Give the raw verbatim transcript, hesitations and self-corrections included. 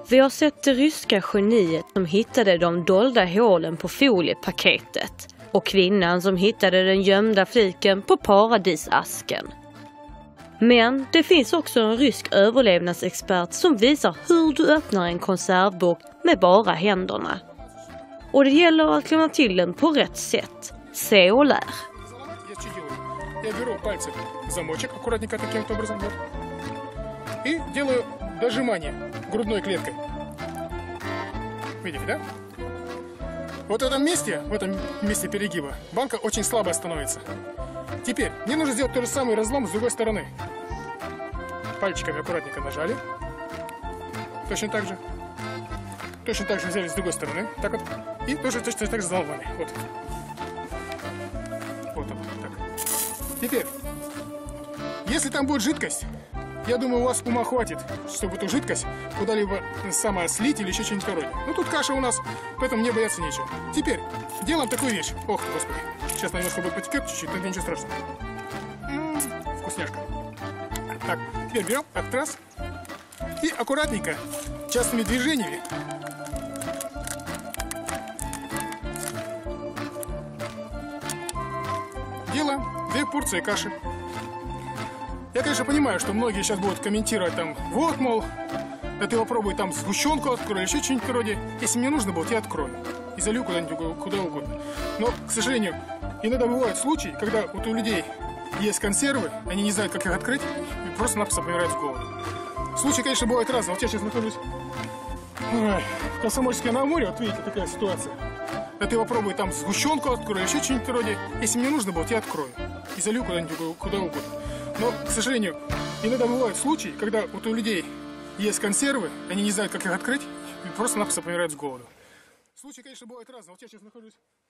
Vi har sett det ryska geniet som hittade de dolda hålen på foliepaketet och kvinnan som hittade den gömda fliken på paradisasken. Men det finns också en rysk överlevnadsexpert som visar hur du öppnar en konservburk med bara händerna. Och det gäller att klämma till den på rätt sätt. Se och lär. Я беру пальцем замочек аккуратненько таким образом вот, и делаю дожимание грудной клеткой. Видите, да? Вот в этом месте, в этом месте перегиба, банка очень слабо становится. Теперь мне нужно сделать тот же самый разлом с другой стороны. Пальчиками аккуратненько нажали. Точно так же. Точно так же взяли с другой стороны. Так вот. И тоже точно так же заломали. Вот. Вот он. Так. Теперь, если там будет жидкость, я думаю, у вас ума хватит, чтобы эту жидкость куда-либо сама слить или еще что-нибудь вроде. Ну тут каша у нас, поэтому мне бояться нечего. Теперь делаем такую вещь. Ох, господи. Сейчас немножко будет потекет чуть-чуть, но ничего страшного. М-м, вкусняшка. Так, теперь берем, так, раз. И аккуратненько, частыми движениями делаем две порции каши. Я, конечно, понимаю, что многие сейчас будут комментировать там, вот, мол, да ты попробуй там сгущенку открой, еще что-нибудь вроде. Если мне нужно будет, я открою. И залью куда-нибудь, куда угодно. Но, к сожалению, иногда бывают случаи, когда вот у людей есть консервы, они не знают, как их открыть, и просто-напросто помирают с голоду. Случаи, конечно, бывают разные. Вот я сейчас нахожусь ой, в Комсомольске-на-Амуре, вот видите, такая ситуация. Да ты попробуй там сгущенку открой, еще что-нибудь вроде. Если мне нужно будет, я открою. И залью куда-нибудь, куда угодно. Но, к сожалению, иногда бывают случаи, когда вот у людей есть консервы, они не знают, как их открыть, и просто-напросто помирают с голоду. Случаи, конечно, бывают разные. Вот я сейчас нахожусь